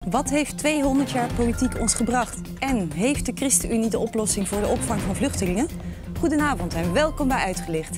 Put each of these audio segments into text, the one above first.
Wat heeft 200 jaar politiek ons gebracht? En heeft de ChristenUnie de oplossing voor de opvang van vluchtelingen? Goedenavond en welkom bij Uitgelicht.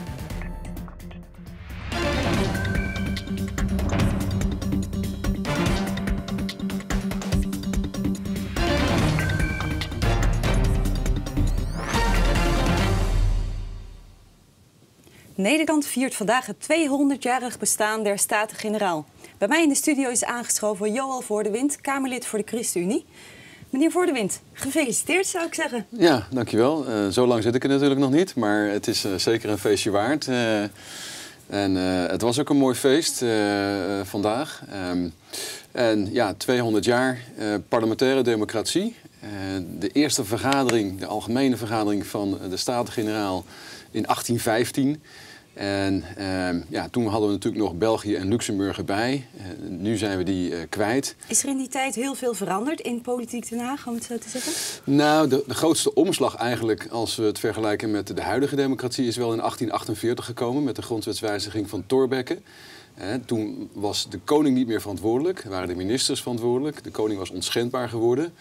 Nederland viert vandaag het 200-jarig bestaan der Staten-Generaal. Bij mij in de studio is aangeschoven Johan Voordewind, Kamerlid voor de ChristenUnie. Meneer Voordewind, gefeliciteerd zou ik zeggen. Ja, dankjewel. Zo lang zit ik er natuurlijk nog niet, maar het is zeker een feestje waard. Het was ook een mooi feest vandaag. En ja, 200 jaar parlementaire democratie. De eerste vergadering, de algemene vergadering van de Staten-Generaal in 1815. En ja, toen hadden we natuurlijk nog België en Luxemburg erbij. Nu zijn we die kwijt. Is er in die tijd heel veel veranderd in politiek Den Haag, om het zo te zeggen? Nou, de grootste omslag eigenlijk, als we het vergelijken met de huidige democratie, is wel in 1848 gekomen met de grondwetswijziging van Thorbecke. Toen was de koning niet meer verantwoordelijk, waren de ministers verantwoordelijk. De koning was onschendbaar geworden.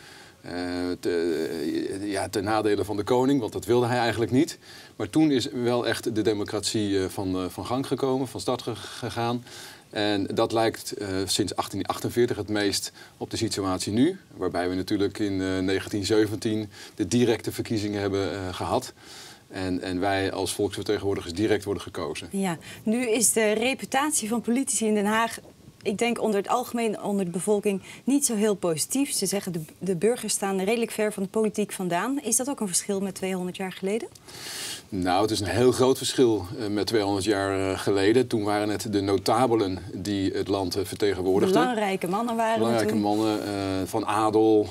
Ten nadele van de koning, want dat wilde hij eigenlijk niet. Maar toen is wel echt de democratie van gang gekomen, van start gegaan. En dat lijkt sinds 1848 het meest op de situatie nu. Waarbij we natuurlijk in 1917 de directe verkiezingen hebben gehad. En wij als volksvertegenwoordigers direct worden gekozen. Ja, nu is de reputatie van politici in Den Haag, ik denk onder het algemeen, onder de bevolking, niet zo heel positief. Ze zeggen de burgers staan redelijk ver van de politiek vandaan. Is dat ook een verschil met 200 jaar geleden? Nou, het is een heel groot verschil met 200 jaar geleden. Toen waren het de notabelen die het land vertegenwoordigden. Belangrijke mannen waren belangrijke mannen van adel,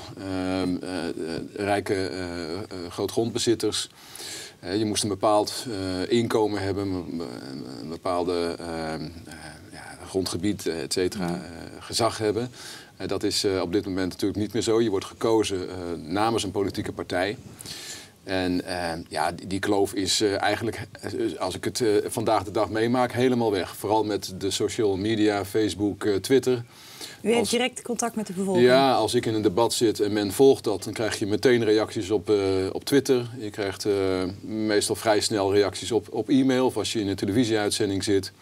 rijke grootgrondbezitters. Je moest een bepaald inkomen hebben, een bepaalde grondgebied, et cetera, gezag hebben. Dat is op dit moment natuurlijk niet meer zo. Je wordt gekozen namens een politieke partij. En die kloof is eigenlijk, als ik het vandaag de dag meemaak, helemaal weg. Vooral met de social media, Facebook, Twitter. U heeft direct contact met de bevolking? Ja, als ik in een debat zit en men volgt dat, dan krijg je meteen reacties op Twitter. Je krijgt meestal vrij snel reacties op e-mail of als je in een televisieuitzending zit.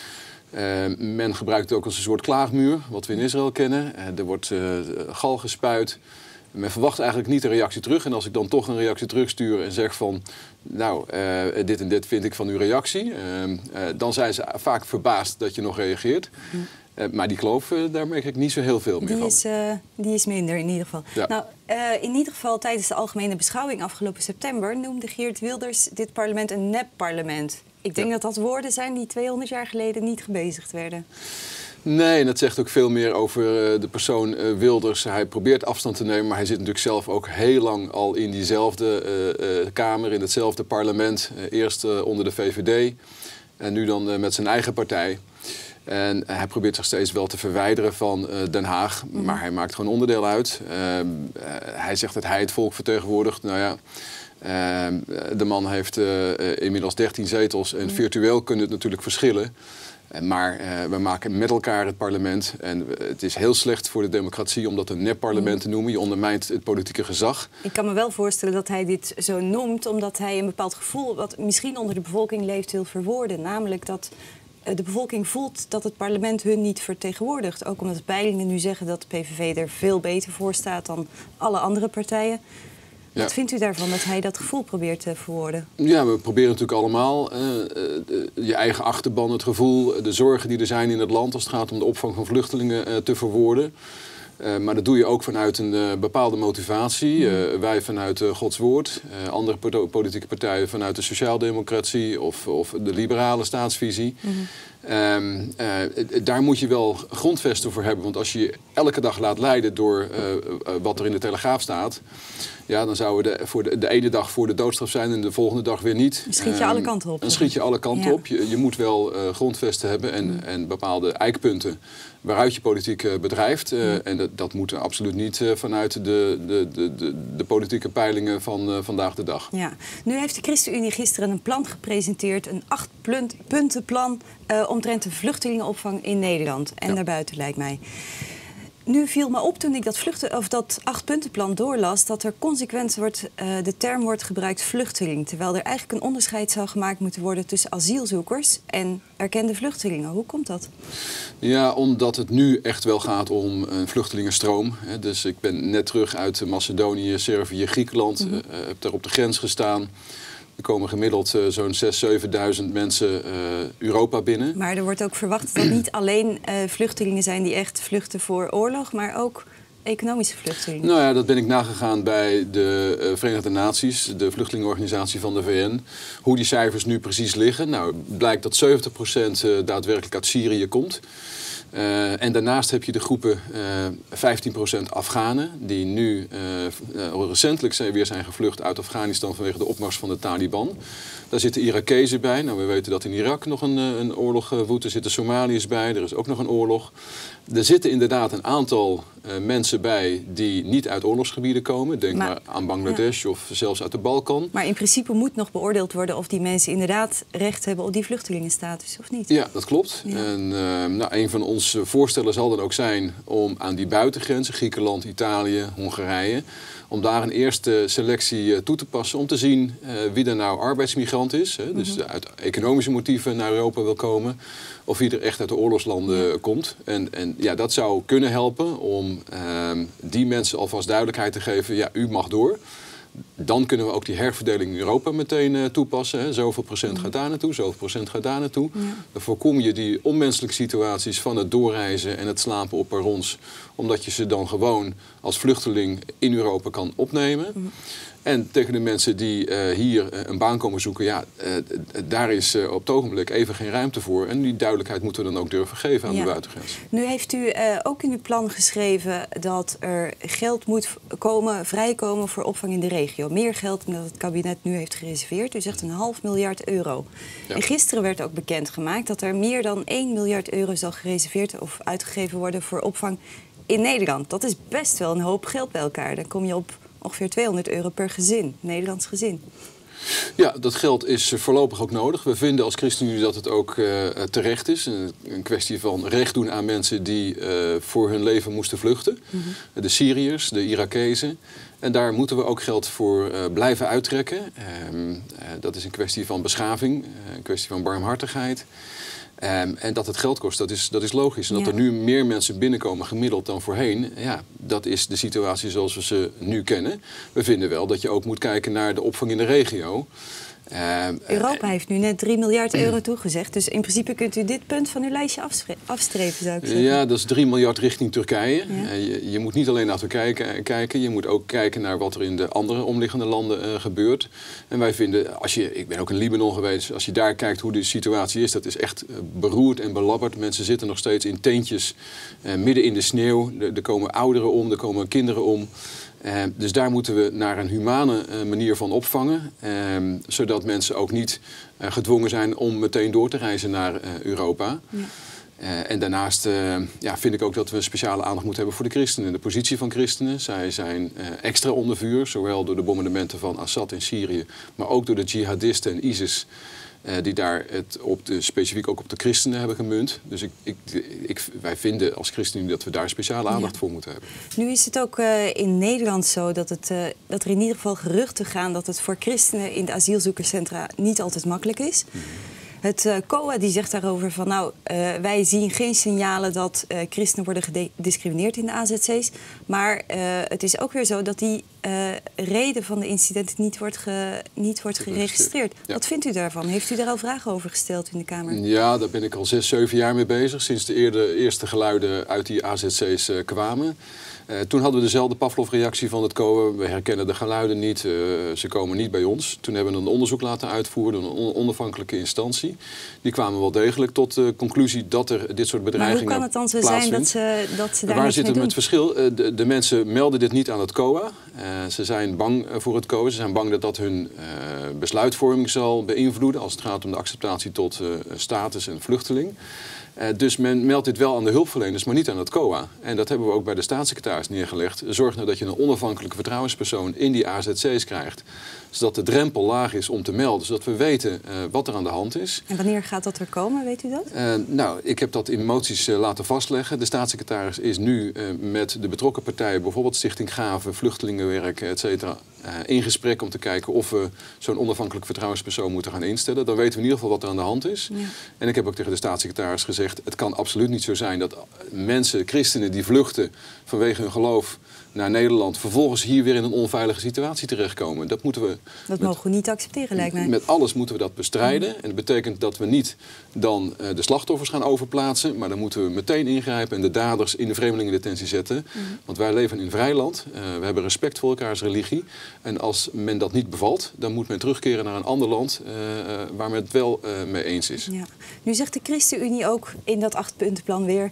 Men gebruikt het ook als een soort klaagmuur, wat we in Israël kennen. Er wordt gal gespuit. Men verwacht eigenlijk niet een reactie terug. En als ik dan toch een reactie terugstuur en zeg van, nou, dit en dit vind ik van uw reactie, dan zijn ze vaak verbaasd dat je nog reageert. Maar die kloof, daar merk ik niet zo heel veel meer van. Die is minder in ieder geval. Ja. Nou, in ieder geval tijdens de algemene beschouwing afgelopen september noemde Geert Wilders dit parlement een nep-parlement. Ik denk dat dat woorden zijn die 200 jaar geleden niet gebezigd werden. Nee, en dat zegt ook veel meer over de persoon Wilders. Hij probeert afstand te nemen, maar hij zit natuurlijk zelf ook heel lang al in diezelfde Kamer, in hetzelfde parlement. Eerst onder de VVD en nu dan met zijn eigen partij. En hij probeert zich steeds wel te verwijderen van Den Haag, maar hij maakt gewoon onderdeel uit. Hij zegt dat hij het volk vertegenwoordigt. Nou ja, de man heeft inmiddels 13 zetels en virtueel kunnen het natuurlijk verschillen. Maar we maken met elkaar het parlement. En het is heel slecht voor de democratie om dat een nep-parlement te noemen. Je ondermijnt het politieke gezag. Ik kan me wel voorstellen dat hij dit zo noemt, omdat hij een bepaald gevoel, wat misschien onder de bevolking leeft, wil verwoorden. Namelijk dat de bevolking voelt dat het parlement hun niet vertegenwoordigt. Ook omdat de peilingen nu zeggen dat de PVV er veel beter voor staat dan alle andere partijen. Ja. Wat vindt u daarvan, dat hij dat gevoel probeert te verwoorden? Ja, we proberen natuurlijk allemaal je eigen achterban, het gevoel, de zorgen die er zijn in het land als het gaat om de opvang van vluchtelingen te verwoorden. Maar dat doe je ook vanuit een bepaalde motivatie. Wij vanuit Gods woord, andere politieke partijen vanuit de sociaaldemocratie of de liberale staatsvisie. Daar moet je wel grondvesten voor hebben. Want als je je elke dag laat leiden door wat er in de Telegraaf staat, ja, dan zou de ene dag voor de doodstraf zijn en de volgende dag weer niet. Dan schiet je alle kanten op. Dan schiet je alle kanten op. Je moet wel grondvesten hebben en bepaalde eikpunten waaruit je politiek bedrijft. En dat moet absoluut niet vanuit de politieke peilingen van vandaag de dag. Ja. Nu heeft de ChristenUnie gisteren een plan gepresenteerd, een 8-puntenplan omtrent de vluchtelingenopvang in Nederland en daarbuiten, lijkt mij. Nu viel me op toen ik dat 8-puntenplan doorlas, dat er consequent de term wordt gebruikt vluchteling. Terwijl er eigenlijk een onderscheid zou gemaakt moeten worden tussen asielzoekers en erkende vluchtelingen. Hoe komt dat? Ja, omdat het nu echt wel gaat om een vluchtelingenstroom. Dus ik ben net terug uit Macedonië, Servië, Griekenland. Heb daar op de grens gestaan. Er komen gemiddeld zo'n 6.000, 7.000 mensen Europa binnen. Maar er wordt ook verwacht dat niet alleen vluchtelingen zijn die echt vluchten voor oorlog, maar ook economische vluchtelingen. Nou ja, dat ben ik nagegaan bij de Verenigde Naties, de vluchtelingenorganisatie van de VN. Hoe die cijfers nu precies liggen. Nou, blijkt dat 70% daadwerkelijk uit Syrië komt. En daarnaast heb je de groepen 15% Afghanen, die nu recentelijk weer zijn gevlucht uit Afghanistan vanwege de opmars van de Taliban. Daar zitten Irakezen bij. Nou, we weten dat in Irak nog een oorlog woedt. Er zitten Somaliërs bij. Er is ook nog een oorlog. Er zitten inderdaad een aantal mensen bij die niet uit oorlogsgebieden komen. Denk maar aan Bangladesh of zelfs uit de Balkan. Maar in principe moet nog beoordeeld worden of die mensen inderdaad recht hebben op die vluchtelingenstatus, of niet? Ja, dat klopt. Ja. En een van onze voorstellen zal dan ook zijn om aan die buitengrenzen, Griekenland, Italië, Hongarije, om daar een eerste selectie toe te passen om te zien wie er nou arbeidsmigrant is. Hè, dus uit economische motieven naar Europa wil komen. Of wie er echt uit de oorlogslanden komt. En ja, dat zou kunnen helpen om die mensen alvast duidelijkheid te geven. Ja, u mag door. Dan kunnen we ook die herverdeling in Europa meteen toepassen. Hè. Zoveel procent gaat daar naartoe, zoveel procent gaat daar naartoe. Ja. Dan voorkom je die onmenselijke situaties van het doorreizen en het slapen op perrons. Omdat je ze dan gewoon als vluchteling in Europa kan opnemen. Ja. En tegen de mensen die hier een baan komen zoeken, ja, daar is op het ogenblik even geen ruimte voor. En die duidelijkheid moeten we dan ook durven geven aan de buitengrens. Nu heeft u ook in uw plan geschreven dat er geld moet vrijkomen voor opvang in de regio. Meer geld dan dat het kabinet nu heeft gereserveerd. U zegt €1,5 miljard. Ja. En gisteren werd ook bekendgemaakt dat er meer dan €1 miljard zal gereserveerd of uitgegeven worden voor opvang in Nederland. Dat is best wel een hoop geld bij elkaar. Dan kom je op ongeveer €200 per gezin, Nederlands gezin. Ja, dat geld is voorlopig ook nodig. We vinden als ChristenUnie dat het ook terecht is. Een kwestie van recht doen aan mensen die voor hun leven moesten vluchten. De Syriërs, de Irakezen. En daar moeten we ook geld voor blijven uittrekken. Dat is een kwestie van beschaving, een kwestie van barmhartigheid. En dat het geld kost, dat is logisch. En dat er nu meer mensen binnenkomen gemiddeld dan voorheen, ja, dat is de situatie zoals we ze nu kennen. We vinden wel dat je ook moet kijken naar de opvang in de regio. Europa heeft nu net €3 miljard toegezegd. Dus in principe kunt u dit punt van uw lijstje afstrepen, zou ik zeggen. Ja, dat is 3 miljard richting Turkije. Ja. Je moet niet alleen naar Turkije kijken. Je moet ook kijken naar wat er in de andere omliggende landen gebeurt. En wij vinden, ik ben ook in Libanon geweest. Als je daar kijkt hoe de situatie is, dat is echt beroerd en belabberd. Mensen zitten nog steeds in tentjes midden in de sneeuw. Er komen ouderen om, er komen kinderen om. Dus daar moeten we naar een humane manier van opvangen. Zodat mensen ook niet gedwongen zijn om meteen door te reizen naar Europa. Ja. En daarnaast vind ik ook dat we speciale aandacht moeten hebben voor de christenen. De positie van christenen. Zij zijn extra onder vuur, zowel door de bombardementen van Assad in Syrië, maar ook door de jihadisten en ISIS. Die daar het specifiek ook op de christenen hebben gemunt. Dus wij vinden als ChristenUnie dat we daar speciale aandacht voor moeten hebben. Nu is het ook in Nederland zo dat er in ieder geval geruchten gaan dat het voor christenen in de asielzoekerscentra niet altijd makkelijk is. Het COA die zegt daarover van wij zien geen signalen dat christenen worden gediscrimineerd in de AZC's. Maar het is ook weer zo dat die reden van de incidenten niet wordt geregistreerd. Ja. Wat vindt u daarvan? Heeft u daar al vragen over gesteld in de Kamer? Ja, daar ben ik al 6, 7 jaar mee bezig. Sinds de eerste geluiden uit die AZC's kwamen. Toen hadden we dezelfde Pavlov-reactie van het COA. We herkennen de geluiden niet, ze komen niet bij ons. Toen hebben we een onderzoek laten uitvoeren door een onafhankelijke instantie. Die kwamen wel degelijk tot de conclusie dat er dit soort bedreigingen plaatsvindt. Maar hoe kan het dan zo zijn dat ze daar Waar niks zit mee het doen? met verschil? De mensen melden dit niet aan het COA. Ze zijn bang voor het COA. Ze zijn bang dat dat hun besluitvorming zal beïnvloeden als het gaat om de acceptatie tot status en vluchteling. Dus men meldt dit wel aan de hulpverleners, maar niet aan het COA. En dat hebben we ook bij de staatssecretaris neergelegd. Zorg nou dat je een onafhankelijke vertrouwenspersoon in die AZC's krijgt. Zodat de drempel laag is om te melden, zodat we weten wat er aan de hand is. En wanneer gaat dat er komen, weet u dat? Nou, ik heb dat in moties laten vastleggen. De staatssecretaris is nu met de betrokken partijen, bijvoorbeeld Stichting Gave, Vluchtelingenwerk, et cetera, in gesprek om te kijken of we zo'n onafhankelijke vertrouwenspersoon moeten gaan instellen. Dan weten we in ieder geval wat er aan de hand is. Ja. En ik heb ook tegen de staatssecretaris gezegd, het kan absoluut niet zo zijn dat mensen, christenen die vluchten vanwege hun geloof naar Nederland, vervolgens hier weer in een onveilige situatie terechtkomen. Dat mogen we niet accepteren, lijkt mij. Met alles moeten we dat bestrijden. En dat betekent dat we niet dan de slachtoffers gaan overplaatsen, maar dan moeten we meteen ingrijpen en de daders in de vreemdelingendetentie zetten. Want wij leven in een vrij land. We hebben respect voor elkaars religie. En als men dat niet bevalt, dan moet men terugkeren naar een ander land waar men het wel mee eens is. Ja. Nu zegt de ChristenUnie ook in dat 8-puntenplan weer,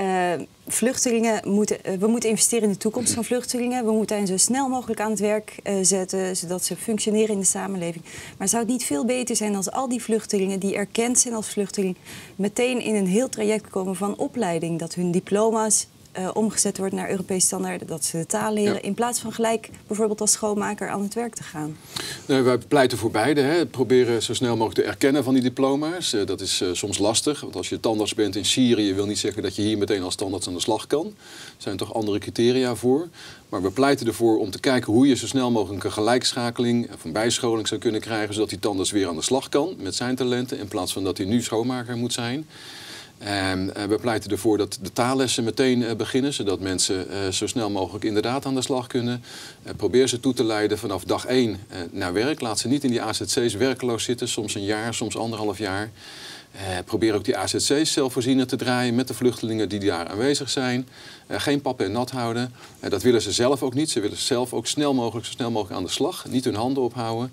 we moeten investeren in de toekomst van vluchtelingen. We moeten hen zo snel mogelijk aan het werk zetten, zodat ze functioneren in de samenleving. Maar zou het niet veel beter zijn als al die vluchtelingen die erkend zijn als vluchteling meteen in een heel traject komen van opleiding, dat hun diploma's omgezet wordt naar Europese standaarden, dat ze de taal leren, in plaats van gelijk bijvoorbeeld als schoonmaker aan het werk te gaan? Nee, wij pleiten voor beide. Hè. Proberen zo snel mogelijk te erkennen van die diploma's. Dat is soms lastig, want als je tandarts bent in Syrië, wil niet zeggen dat je hier meteen als tandarts aan de slag kan. Er zijn toch andere criteria voor. Maar we pleiten ervoor om te kijken hoe je zo snel mogelijk een gelijkschakeling of een bijscholing zou kunnen krijgen, zodat die tandarts weer aan de slag kan met zijn talenten, in plaats van dat hij nu schoonmaker moet zijn. We pleiten ervoor dat de taallessen meteen beginnen, zodat mensen zo snel mogelijk inderdaad aan de slag kunnen. Probeer ze toe te leiden vanaf dag 1 naar werk. Laat ze niet in die AZC's werkloos zitten, soms een jaar, soms 1,5 jaar. Probeer ook die AZC's zelfvoorzienend te draaien met de vluchtelingen die daar aanwezig zijn. Geen pap en nat houden. Dat willen ze zelf ook niet. Ze willen zelf ook zo snel mogelijk aan de slag. Niet hun handen ophouden.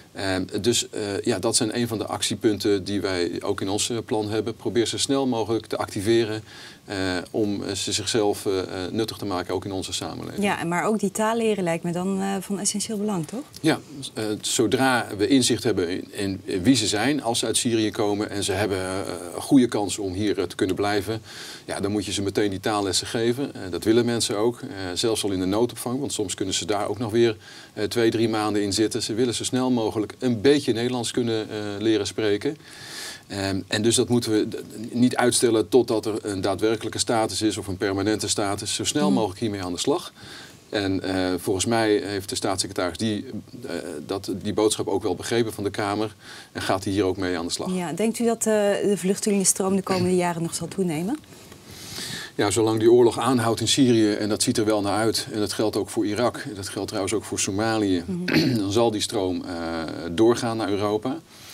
Dat zijn een van de actiepunten die wij ook in ons plan hebben. Probeer ze snel mogelijk te activeren om ze zichzelf nuttig te maken, ook in onze samenleving. Ja, maar ook die taal leren lijkt me dan van essentieel belang, toch? Ja, zodra we inzicht hebben in wie ze zijn, als ze uit Syrië komen en ze hebben een goede kans om hier te kunnen blijven, ja, dan moet je ze meteen die taallessen geven. Dat willen mensen ook, zelfs al in de noodopvang, want soms kunnen ze daar ook nog weer 2-3 maanden in zitten. Ze willen zo snel mogelijk een beetje Nederlands kunnen leren spreken. En dus dat moeten we niet uitstellen totdat er een daadwerkelijke status is of een permanente status. Zo snel mogelijk hiermee aan de slag. En volgens mij heeft de staatssecretaris die boodschap ook wel begrepen van de Kamer. En gaat hij hier ook mee aan de slag. Ja, denkt u dat de vluchtelingenstroom de komende jaren nog zal toenemen? Ja, zolang die oorlog aanhoudt in Syrië, en dat ziet er wel naar uit, en dat geldt ook voor Irak, dat geldt trouwens ook voor Somalië, dan zal die stroom doorgaan naar Europa.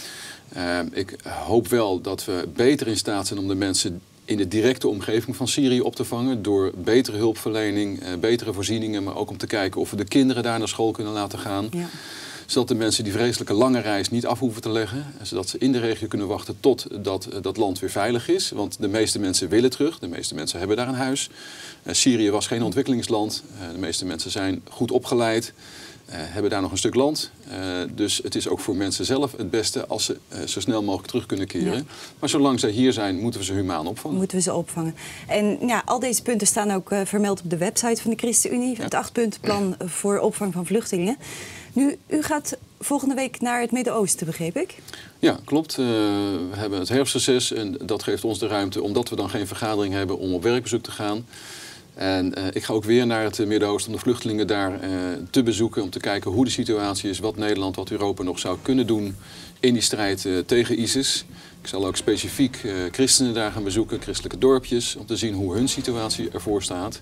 Ik hoop wel dat we beter in staat zijn om de mensen in de directe omgeving van Syrië op te vangen door betere hulpverlening, betere voorzieningen, maar ook om te kijken of we de kinderen daar naar school kunnen laten gaan. Ja. Zodat de mensen die vreselijke lange reis niet af hoeven te leggen. Zodat ze in de regio kunnen wachten totdat dat land weer veilig is. Want de meeste mensen willen terug. De meeste mensen hebben daar een huis. Syrië was geen ontwikkelingsland. De meeste mensen zijn goed opgeleid. Hebben daar nog een stuk land. Dus het is ook voor mensen zelf het beste als ze zo snel mogelijk terug kunnen keren. Ja. Maar zolang zij hier zijn, moeten we ze humaan opvangen. Moeten we ze opvangen. En ja, al deze punten staan ook vermeld op de website van de ChristenUnie. Ja. Het 8-puntenplan voor opvang van vluchtelingen. Nu, u gaat volgende week naar het Midden-Oosten, begreep ik? Ja, klopt. We hebben het herfstreces en dat geeft ons de ruimte, omdat we dan geen vergadering hebben, om op werkbezoek te gaan. En ik ga ook weer naar het Midden-Oosten om de vluchtelingen daar te bezoeken, om te kijken hoe de situatie is, wat Nederland, wat Europa nog zou kunnen doen in die strijd tegen ISIS. Ik zal ook specifiek christenen daar gaan bezoeken, christelijke dorpjes, om te zien hoe hun situatie ervoor staat.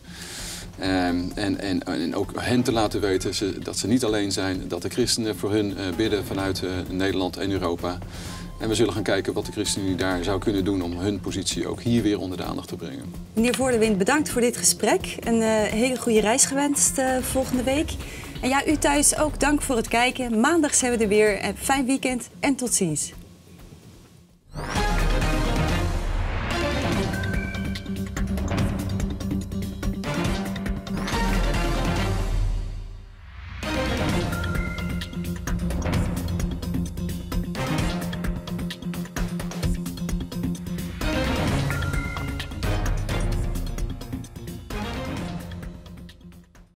En ook hen te laten weten dat ze niet alleen zijn, dat de christenen voor hun bidden vanuit Nederland en Europa. En we zullen gaan kijken wat de ChristenUnie daar zou kunnen doen om hun positie ook hier weer onder de aandacht te brengen. Meneer Voordewind, bedankt voor dit gesprek. Een hele goede reis gewenst volgende week. En ja, u thuis ook dank voor het kijken. Maandag zijn we er weer. Fijn weekend en tot ziens.